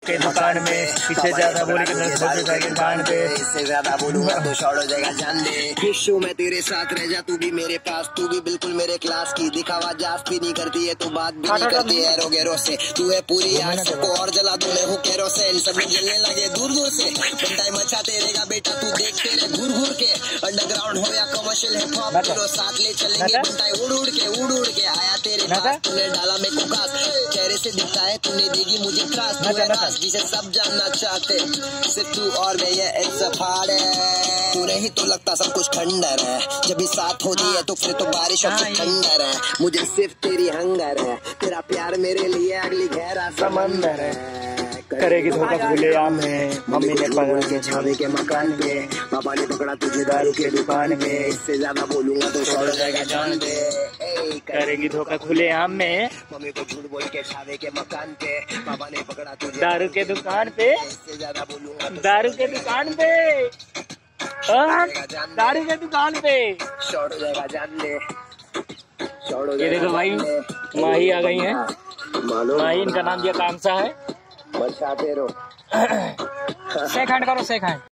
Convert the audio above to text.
के दुकान में, इससे ज्यादा बोलेंगे तो छोड़ जाएंगे कान पे, इससे ज्यादा बोलूंगा तो शॉर्ट हो जाएगा जान दे। खुश हूँ मैं तेरे साथ, रह जा तू भी मेरे पास, तू भी बिल्कुल मेरे क्लास की, दिखावा जास्ती नहीं करती है तो बात भी नहीं करती है एरो गेरो से, तू है पूरी आग को और जला दूं मैं हूँ केरोसिन, सब लोग जलने लगे दूर दूर से, टाइम अच्छा तेरेगा बेटा तू देखते रहे घूर घूर के, अंडरग्राउंड हो या कमर्शियल हिप हॉप दोनों साथ ले चलेंगे बंटाई उड़ उड़ के आया तेरे पास, तूने डाला मेरे को कास, चेहरे से दिखता है तूने देगी मुझे त्रास, तू है रास जिसे सब जानना चाहते, सिर्फ तू और मैं ये एक सफाड़ है, तू नहीं तो लगता सब कुछ खंडर है, जब भी साथ होती है तो फिर तो बारिश और खंडर है, मुझे सिर्फ तेरी हंगर है, तेरा प्यार मेरे लिए अगली गहरा समंदर है। करेगी धोखा खुले आम में, मम्मी ने पकड़ा के छावे के मकान पे, पापा ने पकड़ा तुझे दारू के दुकान में, इससे ज्यादा बोलूंगा तो शॉर्ट हो जाएगा जान दे। करेगी धोखा खुले आम में, मम्मी को झूठ बोल के छावे के मकान पे, पापा ने पकड़ा तुझे दारू के दुकान पे, इससे ज्यादा बोलूंगा दारू के दुकान पे, दारू के दुकान पे शॉर्ट हो जाएगा जान ले, शॉर्ट हो ये देखो भाई माही आ गई है, माही इनका नाम दिया कामसा है, बचाते रहो। शेक हैंड करो, शेक हैंड।